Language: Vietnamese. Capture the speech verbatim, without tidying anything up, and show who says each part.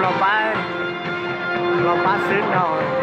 Speaker 1: เราไปเราป้าซึ้งเรา